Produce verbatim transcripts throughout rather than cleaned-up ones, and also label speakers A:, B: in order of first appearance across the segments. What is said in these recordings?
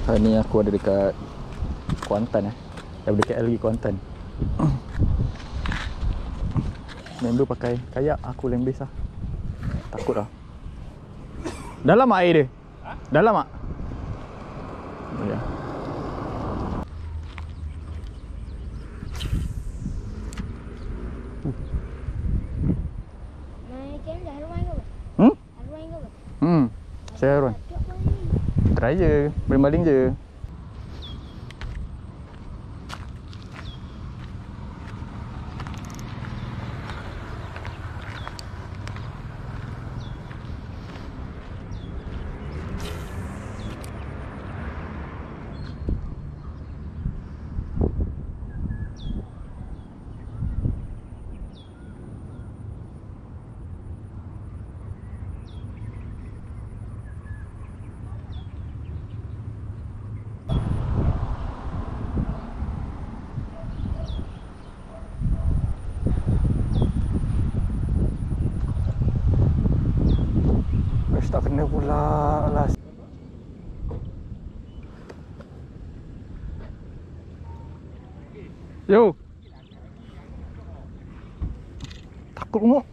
A: Hari ni aku ada dekat Kuantan eh. Daripada K L lagi Kuantan. Member pakai kayak, aku land base lah. Takut lah. Dalam mak air dia? Ha? Dalam mak? Oh, ya. Hmm? Hmm, saya Arwan. Try je, baling-baling je. Tak kena pula lah. Yo. Takut mu.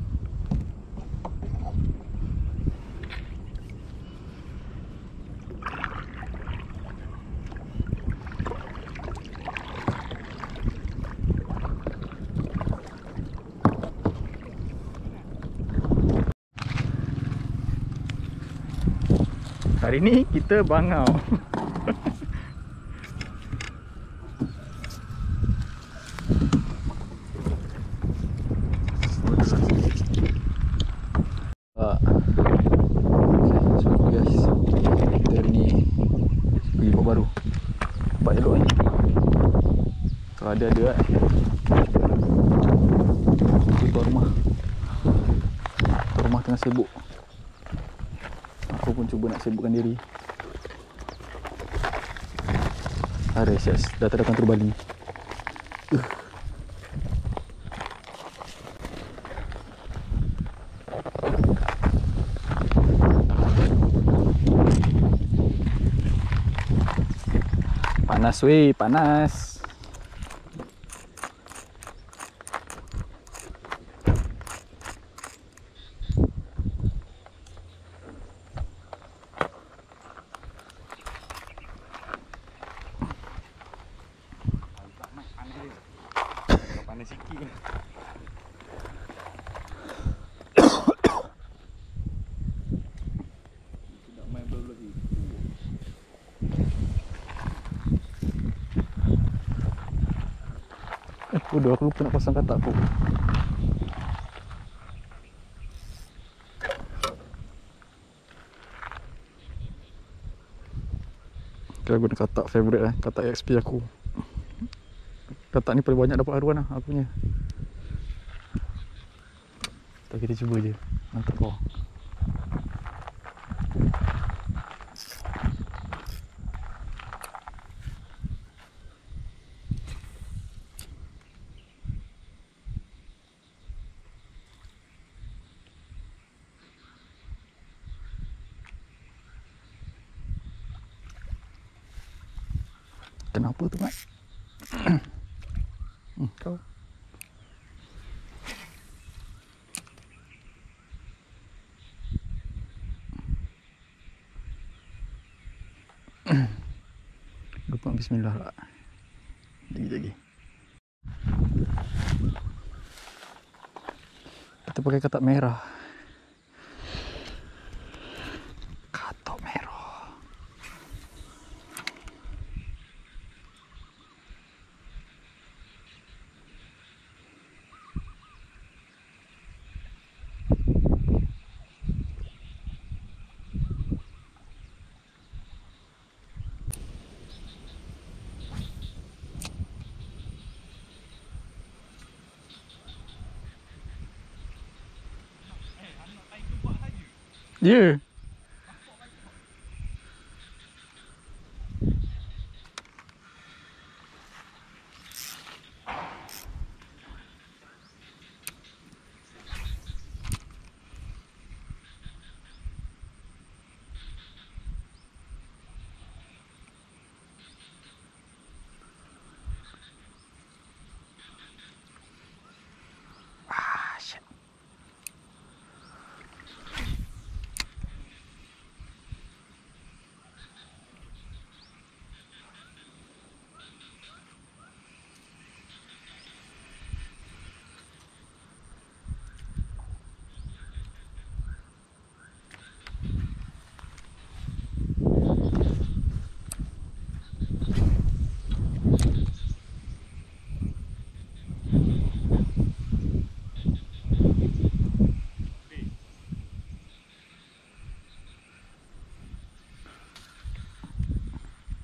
A: Hari ni kita bangau. Ah. Okay, so guys, kita hari ni pergi tempat baru. Tempat elok ni. Kalau ada ada kan. Di tuan rumah. Tuan rumah tengah sibuk. Aku pun cuba nak sibukkan diri. Ares, yes. Dah tak datang terbalik. Uh. Panas weh, panas.
B: Panas sikit. Nak main bola lagi.
A: Eh, bodoh, aku lupa nak pasang katak aku. Kita guna katak favourite lah, katak X P aku. Katak ni paling banyak dapat haruan lah aku punya. Tak, kita cuba je. Mantap kau. Kenapa tu, Mat? hmm, kau. Lupa bismillah lah. Lagi-lagi. Kita pakai katak merah. Katak merah. Ya. Yeah.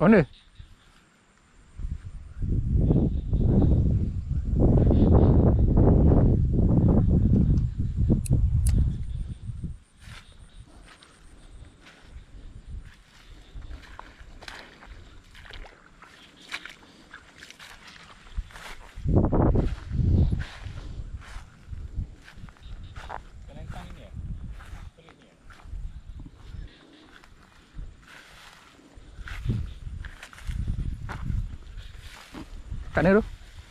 A: Mana?
B: Kelentang ini ya? Pelik ni ya?
A: Kat mana tu?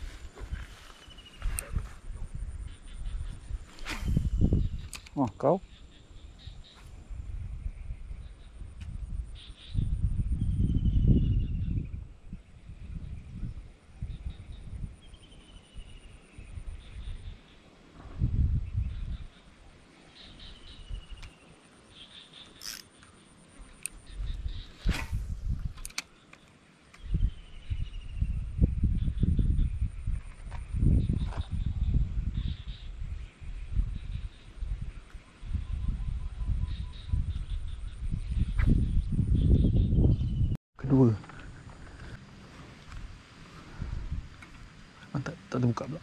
A: Oh, kau. Kedua. Ah, tak, tak terbuka pula.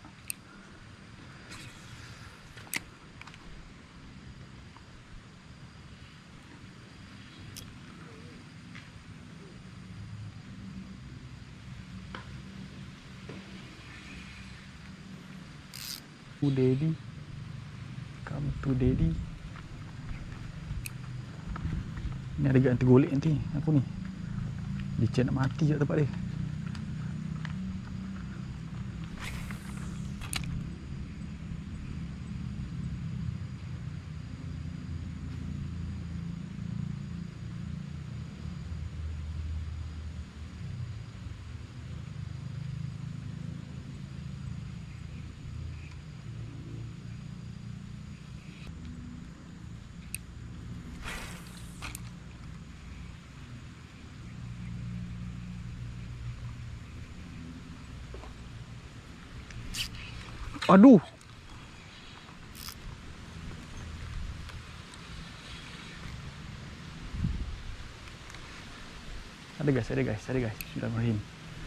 A: To daddy. Come to daddy. Ni ada gak tergolek nanti aku ni. Dia nak mati kat tempat dia. Aduh. Ada guys, ada guys, ada guys. Bismillahirrahmanirrahim.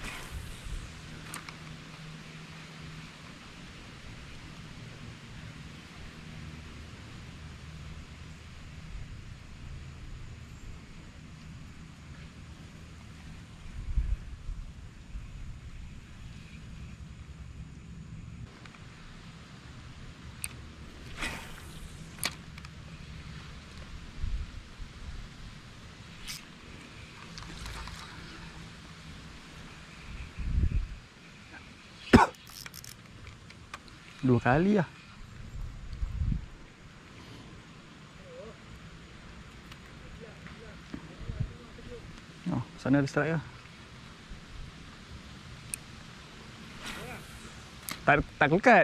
A: Dua kali lah. Oh, sana ada strike lah. Tak, tak lekat.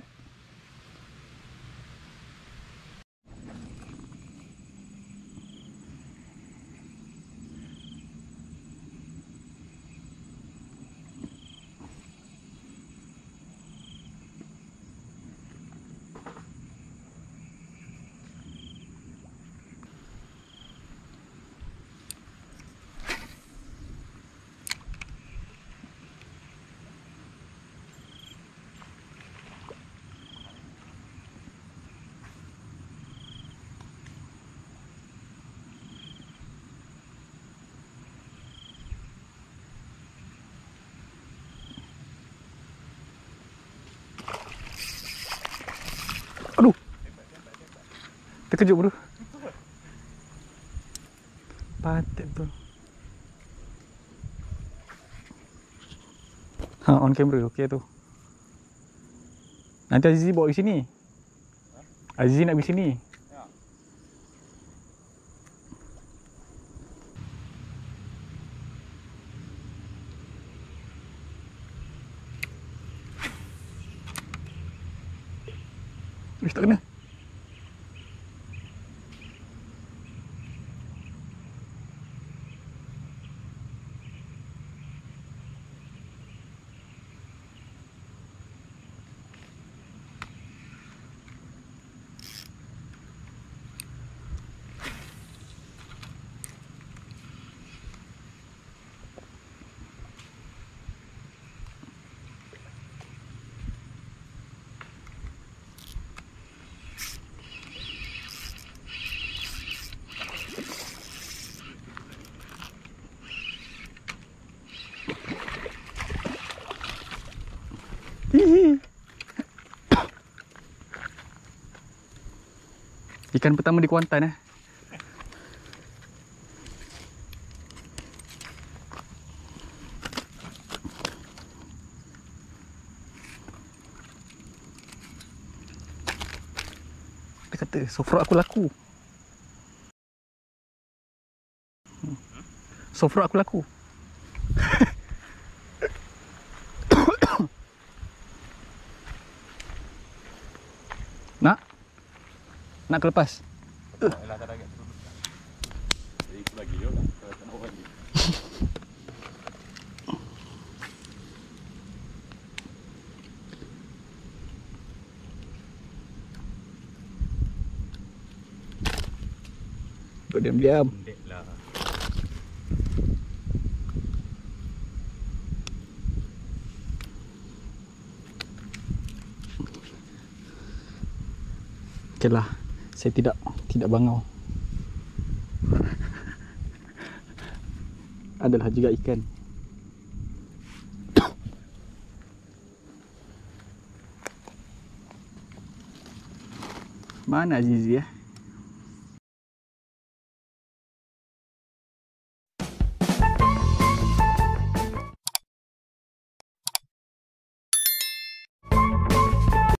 A: Aduh. Terkejut bro. Patut betul. Ha, on camera okey tu. Nanti Azizi bawa ke sini. Ha? Azizi nak pergi sini.
B: Ya.
A: Ish, tak kena. Hihi. Ikan pertama di Kuantan eh. Dia kata sofrok aku laku. Hmm. Sofrok aku laku. Nak? Nak kelepas?
B: Yalah, tak ada agak turun. Jadi ikut lagi je lah. Kalau tak nak lagi.
A: Kau diam-diam.
B: Pendek lah.
A: Okeylah, saya tidak tidak bangau. Adalah juga ikan. Mana Azizi ya?